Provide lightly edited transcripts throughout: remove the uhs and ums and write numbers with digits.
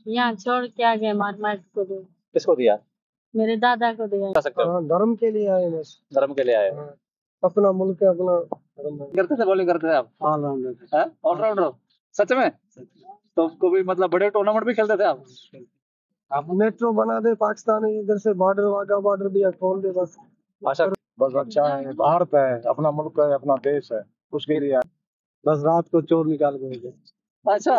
यहाँ छोड़ के आ गए मार मार को दो। किसको दिया? मेरे दादा को दिया। बता सकते हो? हाँ, धर्म के लिए आए बस। धर्म के लिए आए। हाँ, अपना मुल्क है, अपना धर्म है। करते थे, बॉलिंग करते थे आप? ऑलराउंडर। ऑलराउंडर सच में? तो कभी मतलब बड़े टूर्नामेंट भी खेलते थे आप? आप मेट्रो बना दे पाकिस्तान, इधर से बॉर्डर वाघा बॉर्डर दिया खोल दे बस। अच्छा, बस अच्छा है, भारत है, अपना मुल्क है, अपना देश है, उसके लिए बस रात को चोर निकाल के। अच्छा,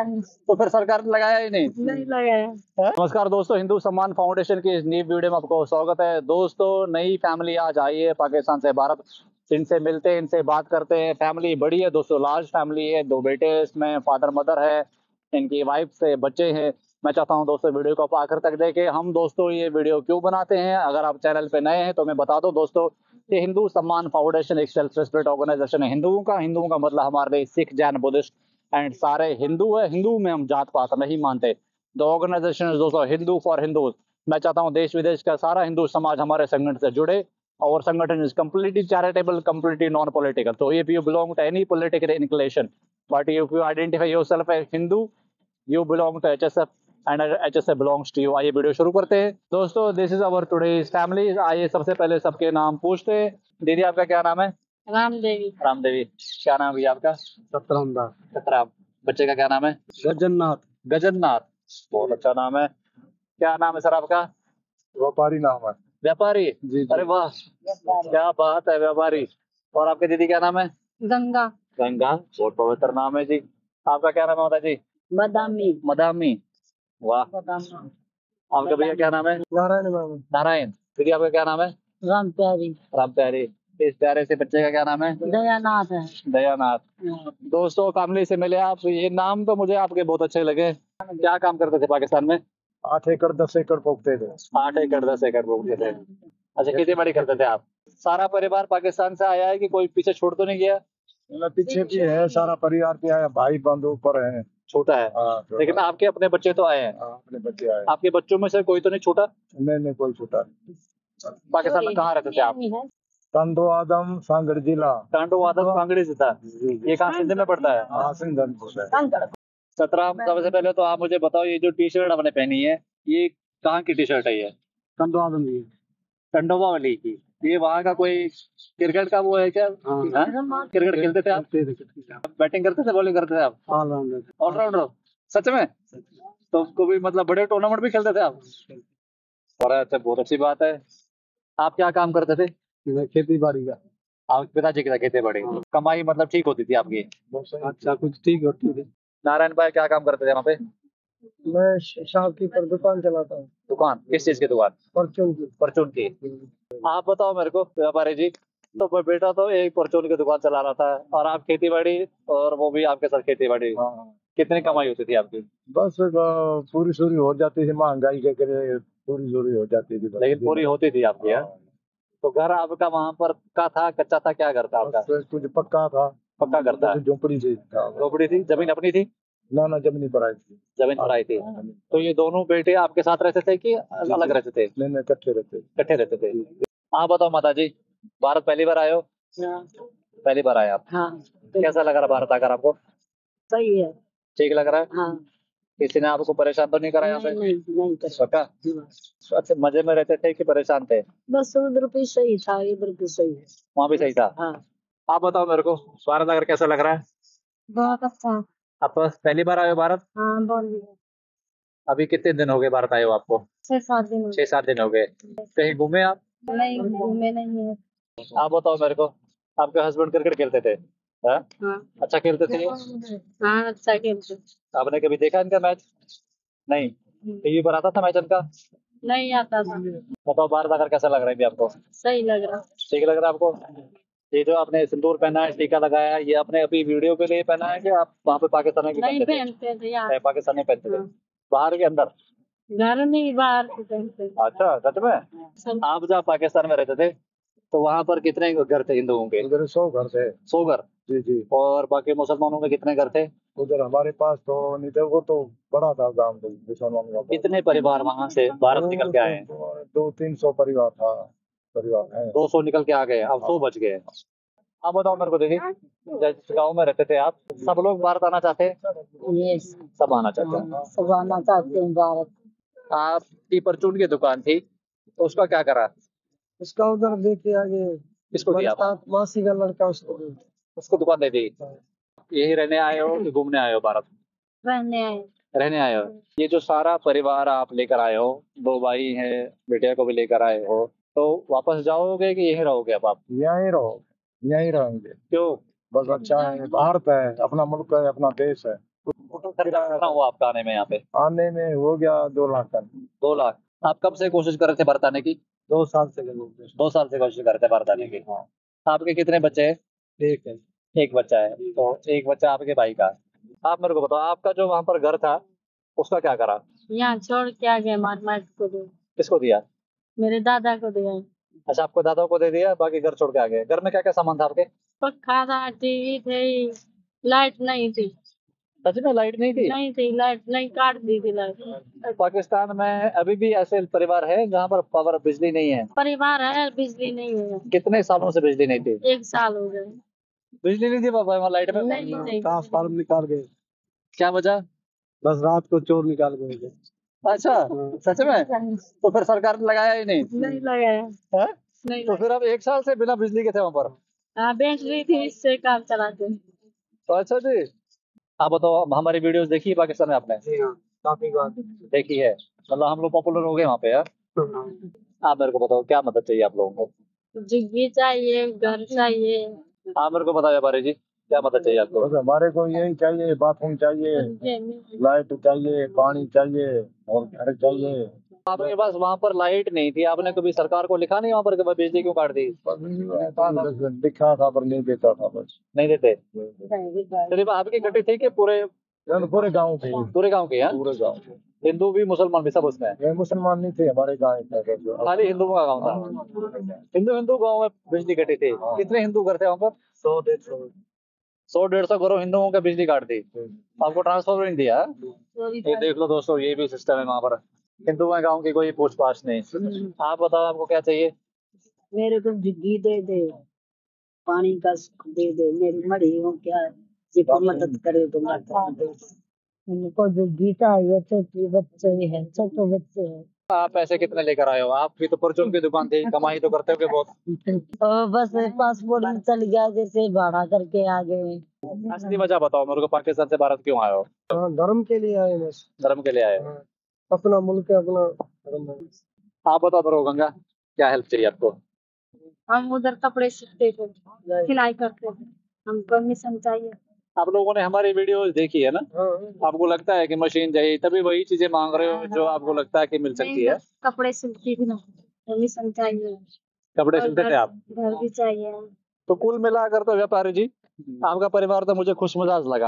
तो फिर सरकार ने लगाया ही नहीं? नहीं लगाया। नमस्कार दोस्तों, हिंदू सम्मान फाउंडेशन की इस नई वीडियो में आपको स्वागत है। दोस्तों, नई फैमिली आज आई है पाकिस्तान से भारत। इनसे मिलते हैं, इनसे बात करते हैं। फैमिली बड़ी है दोस्तों, लार्ज फैमिली है। 2 बेटे इसमें, फादर मदर है, इनकी वाइफ से बच्चे हैं। मैं चाहता हूं दोस्तों वीडियो को आप आखिर तक देखें। हम दोस्तों ये वीडियो क्यों बनाते हैं, अगर आप चैनल पे नए हैं तो मैं बता दूं दोस्तों, ये हिंदू सम्मान फाउंडेशन एक सेल्फ रेस्पेक्ट ऑर्गेनाइजेशन है हिंदुओं का मतलब हमारे लिए सिख, जैन, बुद्धिस्ट एंड सारे हिंदू है। हिंदू में हम जात पात नहीं मानते। द ऑर्गेनाइजेशन इज दोस्तों हिंदू फॉर हिंदूज। मैं चाहता हूं देश विदेश का सारा हिंदू समाज हमारे संगठन से जुड़े, और संगठन is completely charitable, completely non political. So if you belong to any political inclination, but if you identify yourself as Hindu, you belong to HSF and HSF belongs to you. आइए वीडियो शुरू करते हैं दोस्तों। This is our today's family. आइए सबसे पहले सबके नाम पूछते हैं। दीदी आपका क्या नाम है? रामदेवी। रामदेवी। क्या नाम है आपका? सतराम दास। सतराम। बच्चे का क्या नाम है? गजन्नाथ। गजन्नाथ, बहुत अच्छा नाम है। क्या नाम है सर आपका? व्यापारी नाम है। व्यापारी? जी। अरे वाह, क्या बात है, व्यापारी। और आपके दीदी क्या नाम है? गंगा। गंगा, बहुत पवित्र नाम है जी। आपका क्या नाम है माता जी? बदामी। मदामी, वाह। बदामी। आपका भैया क्या नाम है? नारायण नाम है। नारायण। दीदी आपका क्या नाम है? राम प्यारी। राम प्यारी। इस प्यारे से बच्चे का क्या नाम है? दयानाथ है। दयानाथ। दोस्तों, फैमिली से मिले आप, ये नाम तो मुझे आपके बहुत अच्छे लगे। क्या काम करते थे पाकिस्तान में? 8 एकड़ 10 एकड़ पोखते थे। 8 एकड़ 10 एकड़ बोलते थे। अच्छा, खेती बाड़ी करते थे आप? सारा परिवार पाकिस्तान से आया है कि कोई पीछे छोड़ तो नहीं गया? मतलब पीछे भी है, सारा परिवार भी आया, भाई बंधु ऊपर है। छोटा है। हाँ, छोटा। लेकिन आपके अपने बच्चे तो आए हैं। हाँ, अपने बच्चे आए। आपके बच्चों में से कोई तो नहीं छोटा? नहीं, कोई छोटा नहीं। पाकिस्तान में कहाँ रहते थे आप? कंदो आदम सांगड़ जिला। कांडो वादम कांगड़ी से था। ये कहाँ सिंध में पड़ता है? हाँ, सिंधनपुर है। 17। सबसे पहले तो आप मुझे बताओ, ये जो टी शर्ट आपने पहनी है, ये कहाँ की टी शर्ट है? ये कंदो आदम जी। टंडोबा वाली की। ये वहाँ का कोई क्रिकेट का वो है क्या? हाँ? क्रिकेट खेलते थे आप? बैटिंग करते थे, बॉलिंग करते थे आप? ऑलराउंडर। ऑलराउंडर सच में? तो कभी मतलब बड़े टूर्नामेंट भी खेलते थे आप? और अच्छा, बहुत अच्छी बात है। आप क्या काम करते थे? मैं खेती बाड़ी का। आपके पिताजी की खेती बाड़ी। कमाई मतलब ठीक होती थी आपकी? अच्छा, कुछ ठीक होती थी। नारायण भाई क्या काम करते थे वहाँ पे? मैं शॉपकीपर दुकान चलाता हूँ। दुकान किस चीज की दुकान? परचून की। परचून की। आप बताओ मेरे को व्यापारी जी, तो बेटा तो एक परचून की दुकान चला रहा था, और आप खेती बाड़ी, और वो भी आपके साथ खेती बाड़ी। हाँ, कितनी कमाई होती थी आपकी? बस पूरी सूरी हो जाती थी, महंगाई के करे पूरी सूरी हो जाती थी। लेकिन पूरी होती थी आपकी? है तो घर आपका वहाँ पर का था, कच्चा था, क्या घर था आपका? कुछ पक्का था। पक्का घर था। झोपड़ी थी। झोपड़ी थी? जमीन अपनी थी? ना जमीन पर आई थी। जमीन पर आई थी। तो ये दोनों बेटे आपके साथ रहते थे कि अलग रहते थे? नहीं, इकट्ठे रहते। इकट्ठे रहते थे। आप बताओ माता जी, भारत पहली बार आए हो? पहली बार आए आप? हाँ। कैसा लग रहा भारत आकर आपको? सही है। ठीक लग रहा है? हाँ। किसी ने आपको परेशान तो नहीं करा यहाँ पे? नहीं पक्का? अच्छा, मजे में रहते थे कि परेशान थे? बस उधर भी सही था, इधर भी सही है। वहाँ भी सही था? हाँ। आप बताओ मेरे को, भारत आकर कैसा लग रहा है? बहुत अच्छा। आप तो पहली बार आए हो भारत? हाँ, बोलिए। अभी कितने दिन हो गए भारत आए हो आपको? 6-7 दिन। 6-7 दिन हो गए। कहीं घूमे आप? नहीं, घूमे नहीं है। आप बताओ मेरे को, आपके हस्बैंड क्रिकेट खेलते थे? हाँ? हाँ। अच्छा खेलते थे? हाँ, अच्छा खेलते। आपने कभी देखा इनका मैच? नहीं? टीवी पर आता था मैच इनका? नहीं आता था। बताओ भारत आकर कैसा लग रहा है अभी आपको? सही लग रहा। ठीक लग रहा है आपको? ये जो आपने सिंदूर पहना है, टीका लगाया है, ये आपने अभी वीडियो के लिए पहना है कि आप वहाँ पे पाकिस्तान में भी नहीं पहनते थे? पहनते थे यार। पाकिस्तान में पहनते थे। हाँ। बाहर के अंदर? घर नहीं, बाहर से पहनते थे। अच्छा, सच में? आप जब पाकिस्तान में रहते थे तो वहाँ पर कितने घर थे हिंदुओं के? उधर 100 घर थे। 100 घर? जी। और और बाकी मुसलमानों के कितने घर थे? उधर हमारे पास तो नहीं थे, वो तो बड़ा था गाँव तो मुसलमानों का। कितने परिवार वहाँ से भारत निकल के आए हैं? 200-300 परिवार था। परिवार है। 200 निकल के आ गए, अब 100 बच गए। आप बताओ मेरे को दीदी, जिस गाँव में रहते थे आप, सब लोग भारत आना चाहते हैं? यस सब आना चाहते हैं। सब आना चाहते हैं भारत। आपकी परचून की दुकान थी, तो उसका क्या करा? उसका उधर देखे आगे किसको दिया? मासी का लड़का उसको दे। उसको दुकान दे दी। यही रहने आए हो कि घूमने आए हो भारत? रहने आए। रहने आए हो। ये जो सारा परिवार आप लेकर आए हो, 2 भाई हैं, बेटे को भी लेकर आए हो, तो वापस जाओगे कि यहीं रहोगे अब आप? यहीं रहो, यहीं रहेंगे। क्यों? बस अच्छा है, भारत है, अपना मुल्क है, अपना देश है। खर्चा कितना हुआ आपका आने में यहाँ पे? आने में हो गया 2 लाख का। 2 लाख। आप कब से कोशिश कर रहे थे भारत आने की? 2 साल से लगे। 2 साल से कोशिश कर रहे थे भारत आने की। हाँ। आपके कितने बच्चे हैं? ठीक है। एक बच्चा है, तो एक बच्चा आपके भाई का। आप मेरे को बताओ, आपका जो वहाँ पर घर था, उसका क्या करा? यहाँ छोड़ के आ गए मार्केट को दे, किसको दिया? मेरे दादा को दिया। अच्छा, आपको दादा को दे दिया, बाकी घर छोड़ के आ गए। घर में क्या क्या सामान था आपके? पक्का था, टीवी थे, लाइट नहीं थी। सच में लाइट नहीं थी? नहीं थी लाइट, नहीं काट दी थी लाइट। पाकिस्तान में अभी भी ऐसे परिवार है जहाँ पर पावर बिजली नहीं है? परिवार है, बिजली नहीं है। कितने सालों से बिजली नहीं थी? 1 साल हो गए। बिजली नहीं थी पापा वहाँ लाइट में? नहीं। ट्रांसफार्मर निकाल गए, क्या वजह? बस रात को चोर निकाल गए। अच्छा, सच में? तो फिर सरकार ने लगाया ही नहीं? नहीं लगाया। है? नहीं तो फिर अब 1 साल से बिना बिजली के थे वहाँ पर? हाँ, बैटरी थी, इससे काम चलाते हैं। तो अच्छा जी, आप बताओ, हमारी वीडियोस देखी है पाकिस्तान में आपने? जी हाँ, काफी बार देखी है। मतलब हम लोग पॉपुलर हो गए वहाँ पे यार। आप मेरे को बताओ, क्या मदद चाहिए आप लोगों को? जिग्गी चाहिए, घर चाहिए। आप मेरे को बताओ व्यापारी जी, क्या मदद चाहिए आपको? बस हमारे को यही चाहिए, बाथरूम चाहिए, लाइट चाहिए, पानी चाहिए और घर चाहिए। आपके पास वहाँ पर लाइट नहीं थी, आपने कभी सरकार को लिखा नहीं वहाँ पर कि भाई बिजली क्यों काट दी? दिखा था पर नहीं देता था, बस नहीं देते? सिर्फ आपकी गटी थी कि पूरे पूरे गाँव थे, पूरे गांव की? है पूरे गाँव। हिंदू भी मुसलमान भी सब उसमें? ये मुसलमान नहीं थे हमारे गाँव में, खाली हिंदुओं का गांव था? हिंदू गांव में बिजली कटी थी। कितने हिंदू घर थे वहाँ पर? 100-150 घरों हिंदुओं का बिजली काट दी। आपको ट्रांसफर नहीं दिया? ये देख लो दोस्तों, ये भी सिस्टम है वहाँ पर। हिंदू गांव की कोई पूछ पाछ नहीं। आप बताओ, आपको क्या चाहिए? मेरे को जिग्गी दे दे, पानी का दे दे, मेरी मरी हो क्या जिसको मदद करे तो उनको जिग्गी चाहिए। छोटे बच्चे हैं, छोटे बच्चे हैं। आप पैसे कितने लेकर आए हो? आपकी तो परचून की दुकान थी, कमाई तो करते होगे बहुत। और बस पासपोर्ट चल गया, जैसे भाड़ा करके आ गए। असली वजह बताओ मेरे को, पाकिस्तान से भारत क्यों आए हो? धर्म के लिए आए, बस धर्म के लिए आए? अपना मुल्क है, अपना धर्म है। आप बताओ मेरे को गंगा, क्या हेल्प चाहिए आपको? हम उधर कपड़े सीखते थे, सिलाई करते थे, हमको परमिशन चाहिए। आप लोगों ने हमारी वीडियो देखी है ना? आपको लगता है कि मशीन चाहिए, तभी वही चीजें मांग रहे हो जो आपको लगता है कि मिल सकती है? कपड़े सिलती थी ना, परमिशन चाहिए। कपड़े और सिलते थे आप? घर भी चाहिए। तो कुल मिलाकर तो व्यापारी जी, आपका परिवार तो मुझे खुश मिजाज लगा।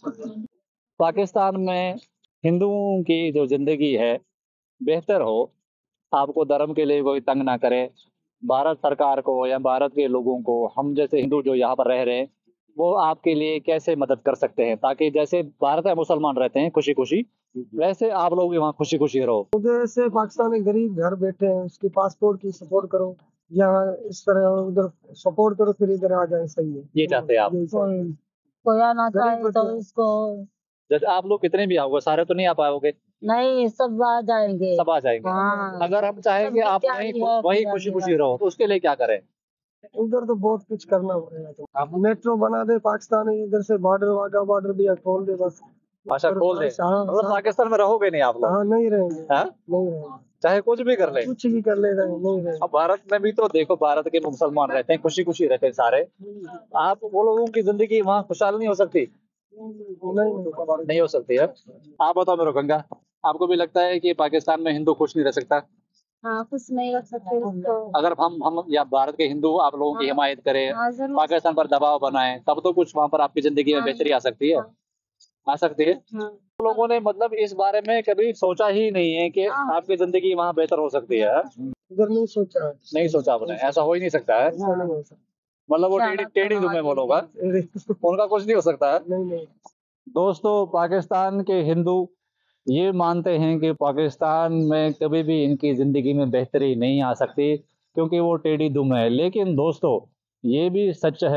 पाकिस्तान में हिंदुओं की जो जिंदगी है बेहतर हो, आपको धर्म के लिए कोई तंग ना करे, भारत सरकार को या भारत के लोगों को, हम जैसे हिंदू जो यहाँ पर रह रहे हैं, वो आपके लिए कैसे मदद कर सकते हैं, ताकि जैसे भारत में मुसलमान रहते हैं खुशी खुशी, वैसे आप लोग भी वहाँ खुशी खुशी रहो। उधर से पाकिस्तान में गरीब घर बैठे हैं, उसकी पासपोर्ट की सपोर्ट करो, यहाँ इस तरह उधर सपोर्ट करो, फिर इधर आ जाए। सही है, ये चाहते हैं आप? कोई आना चाहे तो उसको। जैसे आप लोग कितने भी आओगे, सारे तो नहीं आ पाओगे? नहीं, सब आ जाएंगे। सब आ जाएंगे। हाँ। अगर हम चाहें कि आप वही खुशी खुशी रहो, तो उसके लिए क्या करें? उधर तो बहुत कुछ करना पड़ेगा। आप मेट्रो बना दे पाकिस्तान, इधर से बॉर्डर, वाघा बॉर्डर भी खोल दे बस। अच्छा, खोल दे। मतलब पाकिस्तान में रहोगे नहीं आप लोग? हाँ, नहीं रहेंगे। हाँ? नहीं रहेंगे, चाहे कुछ भी कर ले? कुछ भी कर ले रहे, नहीं रहेंगे। अब भारत में भी तो देखो, भारत के मुसलमान रहते हैं, खुशी खुशी रहते हैं सारे। आप वो लोगों की जिंदगी वहाँ खुशहाल नहीं हो सकती? नहीं हो सकती है। आप बताओ मेरे को गंगा, आपको भी लगता है कि पाकिस्तान में हिंदू खुश नहीं रह सकता? हाँ, कुछ नहीं रख सकते उसको। अगर हम या भारत के हिंदू आप लोगों की हिमायत करें, हाँ, जरूर। पाकिस्तान पर दबाव बनाए, तब तो कुछ वहाँ पर आपकी जिंदगी में बेहतरी आ सकती है। आ सकती है। हाँ। लोगों ने मतलब इस बारे में कभी सोचा ही नहीं है कि आपकी जिंदगी वहाँ बेहतर हो सकती है? उधर नहीं सोचा है। नहीं सोचा आपने? ऐसा हो ही नहीं सकता है। ऐसा नहीं हो सकता। मतलब वो टेढ़ी दुम है वो लोग, उनका कुछ नहीं हो सकता है। नहीं। दोस्तों, पाकिस्तान के हिंदू ये मानते हैं कि पाकिस्तान में कभी भी इनकी ज़िंदगी में बेहतरी नहीं आ सकती, क्योंकि वो टेढ़ी दुम है। लेकिन दोस्तों, ये भी सच है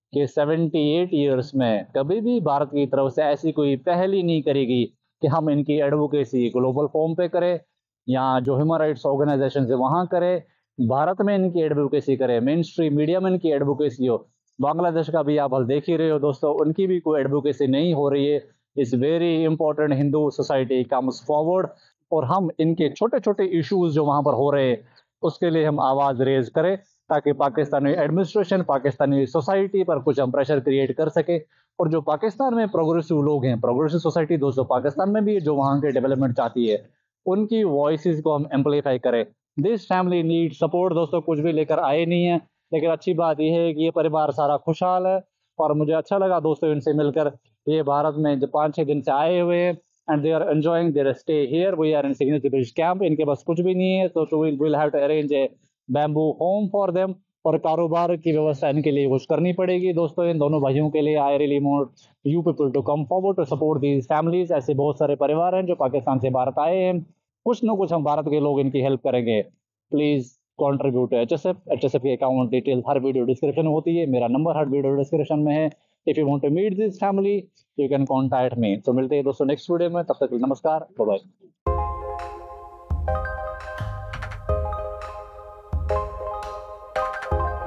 कि 78 ईयर्स में कभी भी भारत की तरफ से ऐसी कोई पहल ही नहीं करेगी कि हम इनकी एडवोकेसी ग्लोबल फॉर्म पे करें या जो ह्यूमन राइट्स ऑर्गेनाइजेशन है वहाँ करें, भारत में इनकी एडवोकेसी करें, मेन स्ट्रीम मीडिया में इनकी एडवोकेसी हो। बांग्लादेश का भी आप हल देख ही रहे हो दोस्तों, उनकी भी कोई एडवोकेसी नहीं हो रही है। इस very important Hindu society comes forward और हम इनके छोटे छोटे इश्यूज जो वहाँ पर हो रहे हैं उसके लिए हम आवाज़ रेज करें ताकि पाकिस्तानी एडमिनिस्ट्रेशन, पाकिस्तानी सोसाइटी पर कुछ हम प्रेशर क्रिएट कर सके। और जो पाकिस्तान में प्रोग्रेसिव लोग हैं, प्रोग्रेसिव सोसाइटी दोस्तों पाकिस्तान में भी जो वहाँ के डेवलपमेंट चाहती है, उनकी वॉइसेस को हम एम्पलीफाई करें। दिस फैमिली नीड सपोर्ट दोस्तों, कुछ भी लेकर आए नहीं है, लेकिन अच्छी बात यह है कि ये परिवार सारा खुशहाल है और मुझे अच्छा लगा दोस्तों इनसे मिलकर। ये भारत में जो 5-6 दिन से आए हुए हैं and they are enjoying their stay here. We are in signature bridge camp, इनके पास कुछ भी नहीं है तो will have to arrange a bamboo home for them, और कारोबार की व्यवस्था इनके लिए कुछ करनी पड़ेगी दोस्तों इन दोनों भाइयों के लिए। I really want you people to come forward to support these families. ऐसे बहुत सारे परिवार हैं जो पाकिस्तान से भारत आए हैं, कुछ ना कुछ हम भारत के लोग इनकी हेल्प करेंगे। प्लीज कंट्रीब्यूट एचएसएफ की अकाउंट डिटेल हर वीडियो डिस्क्रिप्शन में होती है, मेरा नंबर हर वीडियो डिस्क्रिप्शन में है। If you want to meet this family you can contact me. तो मिलते हैं दोस्तों नेक्स्ट वीडियो में, तब तक नमस्कार, बाय बाय।